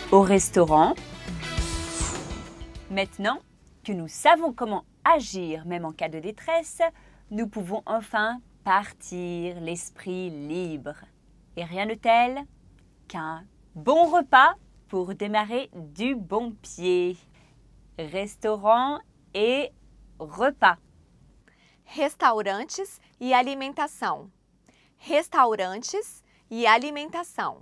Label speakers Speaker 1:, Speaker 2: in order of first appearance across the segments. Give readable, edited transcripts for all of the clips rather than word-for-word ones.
Speaker 1: au restaurant. Maintenant que nous savons comment agir même en cas de détresse, nous pouvons enfin partir l'esprit libre. Et rien de tel qu'un bon repas pour démarrer du bon pied. Restaurant et repas.
Speaker 2: Restaurantes e alimentação. Restaurantes e alimentação.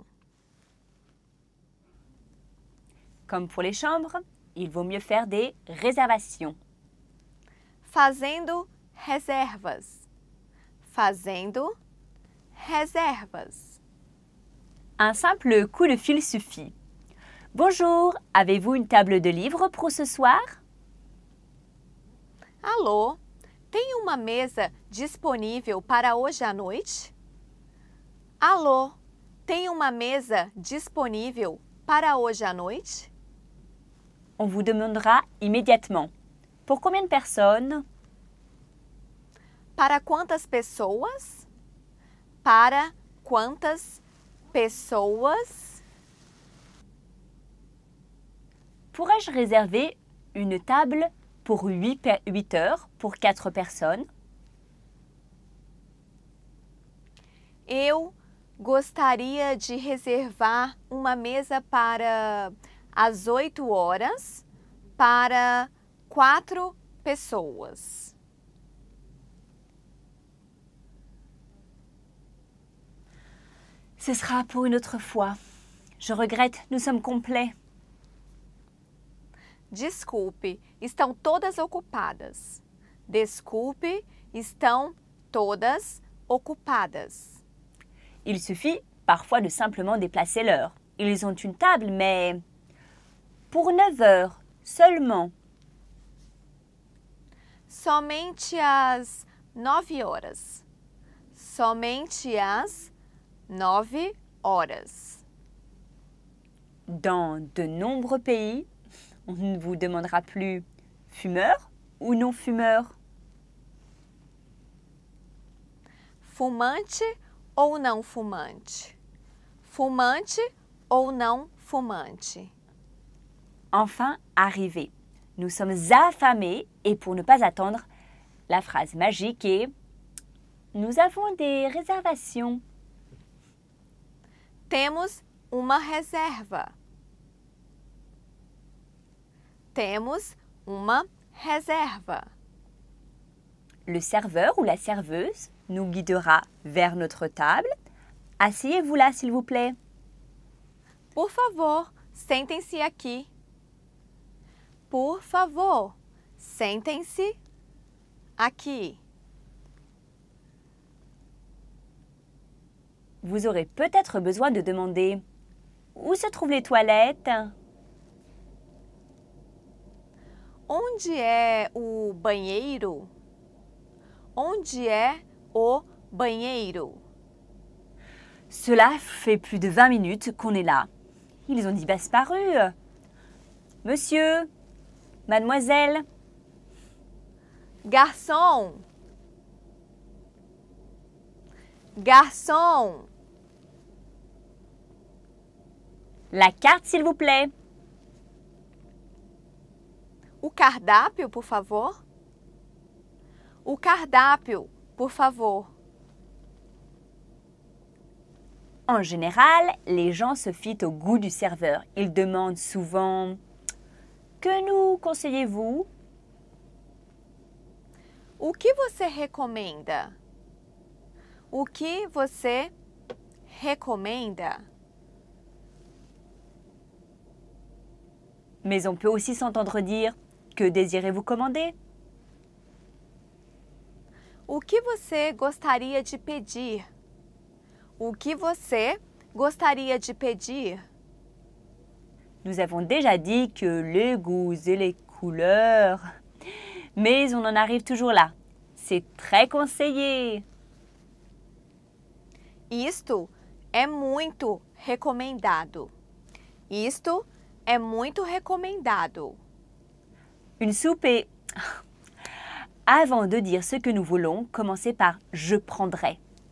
Speaker 1: Comme pour les chambres, il vaut mieux faire des réservations.
Speaker 2: Fazendo reservas. Fazendo reservas.
Speaker 1: Un simple coup de fil suffit. Bonjour, avez-vous une table de livres pour ce soir?
Speaker 2: Alô, tem uma mesa disponível para hoje à noite? Alô, tem uma mesa disponível para hoje à noite?
Speaker 1: On vous demandera immédiatement. Pour combien de personnes?
Speaker 2: Para quantas pessoas? Para quantas pessoas?
Speaker 1: Pourrais-je réserver une table pour 8 heures pour 4 personnes?
Speaker 2: Eu gostaria de reservar uma mesa para às 8 horas para 4 pessoas.
Speaker 1: Ce sera pour une autre fois. Je regrette, nous sommes complets.
Speaker 2: Desculpe, estão todas ocupadas. Desculpe, estão todas ocupadas.
Speaker 1: Il suffit parfois de simplement déplacer l'heure. Ils ont une table, mais pour 9 heures seulement.
Speaker 2: Somente às 9 horas. Somente às 9 horas.
Speaker 1: Dans de nombreux pays, on ne vous demandera plus fumeur ou non fumeur.
Speaker 2: Fumante ou não fumante? Fumante ou não fumante?
Speaker 1: Enfin, arrivé. Nous sommes affamés et pour ne pas attendre, la phrase magique est « Nous avons des réservations ».
Speaker 2: Temos uma reserva. Temos uma reserva.
Speaker 1: Le serveur ou la serveuse nous guidera vers notre table. Asseyez-vous là, s'il vous plaît.
Speaker 2: Por favor, sentem-se aqui. Por favor, sentem-se aqui.
Speaker 1: Vous aurez peut-être besoin de demander « Où se trouvent les toilettes ?»
Speaker 2: Onde é o banheiro? Onde é o banheiro?
Speaker 1: Cela fait plus de 20 minutes qu'on est là. Ils ont disparu. Monsieur, mademoiselle.
Speaker 2: Garçom! Garçom!
Speaker 1: La carte, s'il vous plaît.
Speaker 2: O cardápio, por favor. O cardápio, por favor.
Speaker 1: En général, les gens se fient au goût du serveur. Ils demandent souvent « Que nous conseillez-vous »
Speaker 2: O que você recomenda? O que você recomenda?
Speaker 1: Mais on peut aussi s'entendre dire « Que désirez-vous commander »
Speaker 2: O que você gostaria de pedir? O que você gostaria de pedir?
Speaker 1: Nous avons déjà dit que les goûts et les couleurs, mais on en arrive toujours là. C'est très conseillé.
Speaker 2: Isto é muito recomendado. Isto é muito recomendado.
Speaker 1: Une soupe est... Avant de dire ce que nous voulons, commencez par « je prendrai ».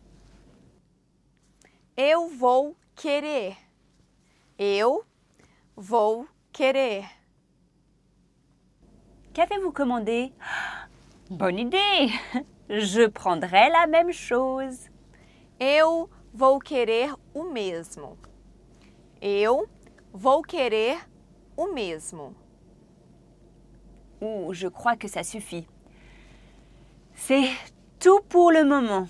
Speaker 2: Eu vou querer. Eu vou querer.
Speaker 1: Qu'avez-vous commandé? Bonne idée! Je prendrai la même chose.
Speaker 2: Eu vou querer o mesmo. Eu vou querer o mesmo.
Speaker 1: Je crois que ça suffit. C'est tout pour le moment.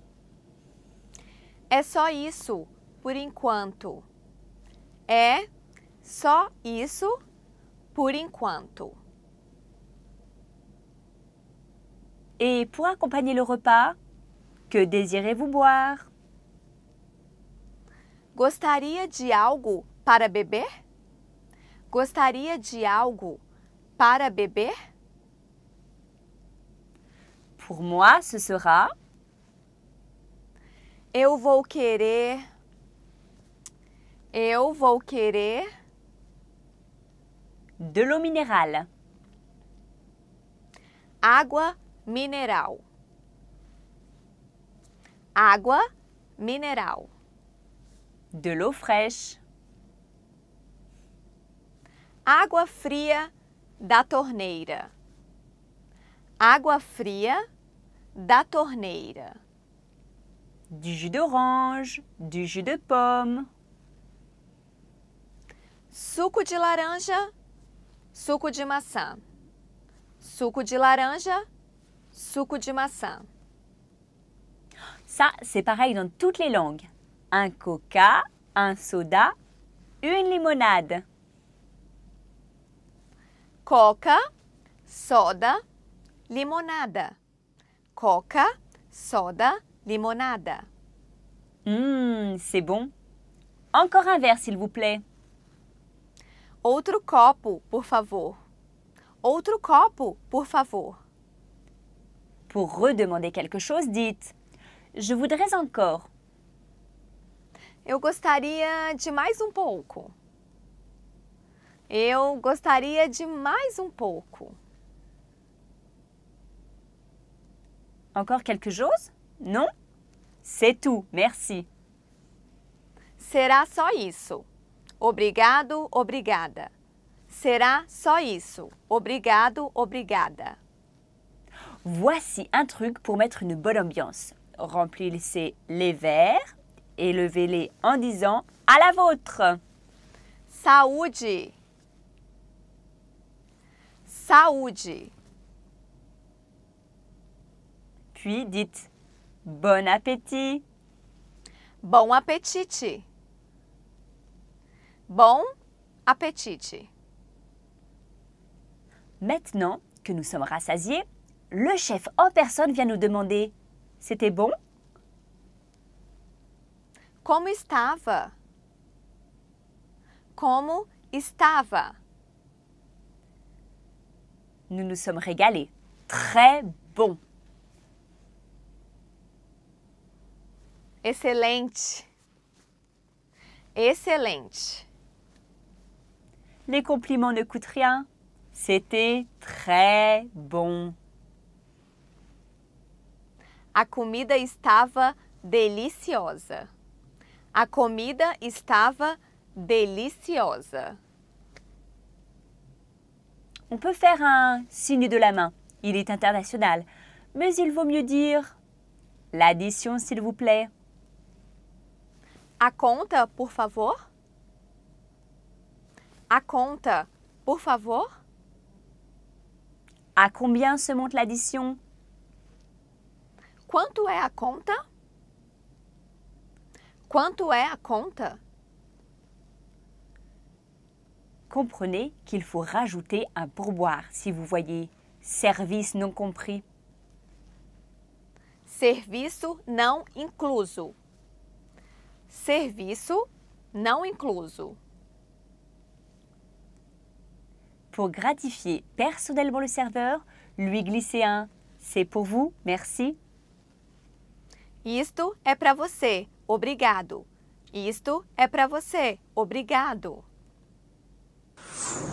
Speaker 2: É só isso, por enquanto. É só isso, por enquanto.
Speaker 1: Et pour accompagner le repas, que désirez-vous boire?
Speaker 2: Gostaria de algo para beber? Gostaria de algo para beber?
Speaker 1: Pour moi, ce sera
Speaker 2: Eu vou querer
Speaker 1: de l'eau minérale,
Speaker 2: água mineral. Água mineral.
Speaker 1: de l'eau fraîche,
Speaker 2: Água fria da torneira. Água fria da torneira.
Speaker 1: du jus d'orange, du jus de pomme,
Speaker 2: Suco de laranja, suco de maçã. Suco de laranja, suco de maçã.
Speaker 1: Ça, c'est pareil dans toutes les langues. Un coca, un soda, une limonade.
Speaker 2: Coca, soda, limonada. Coca, soda, limonada.
Speaker 1: C'est bon. Encore un verre, s'il vous plaît.
Speaker 2: Outro copo, por favor. Outro copo, por favor.
Speaker 1: Pour redemander quelque chose, dites « Je voudrais encore ».
Speaker 2: Eu gostaria de mais um pouco. Eu gostaria de mais um pouco.
Speaker 1: Encore quelque chose? Non? C'est tout, merci.
Speaker 2: Será só isso. Obrigado, obrigada. Será só isso. Obrigado, obrigada.
Speaker 1: Voici un truc pour mettre une bonne ambiance. Remplissez les verres et levez-les en disant « À la vôtre ».
Speaker 2: Saúde. Saúde.
Speaker 1: Puis dites « Bon appétit ».
Speaker 2: Bom apetite. Bom apetite.
Speaker 1: Maintenant que nous sommes rassasiés, le chef en personne vient nous demander « C'était bon ?»
Speaker 2: Como estava? Como estava?
Speaker 1: Nous nous sommes régalés. Très bon.
Speaker 2: Excelente. Excelente.
Speaker 1: Les compliments ne coûtent rien. C'était très bon.
Speaker 2: A comida estava deliciosa. A comida estava deliciosa.
Speaker 1: On peut faire un signe de la main. Il est international. Mais il vaut mieux dire l'addition, s'il vous plaît.
Speaker 2: A conta, por favor? A conta, por favor?
Speaker 1: À combien se monte l'addition?
Speaker 2: Quanto é a conta? Quanto é a conta?
Speaker 1: Comprenez qu'il faut rajouter un pourboire si vous voyez service non compris.
Speaker 2: Serviço não incluso. Serviço não incluso.
Speaker 1: Pour gratifier personnellement le serveur, lui glisser un « C'est pour vous, merci ».
Speaker 2: Isto é para você, obrigado. Isto é para você, obrigado.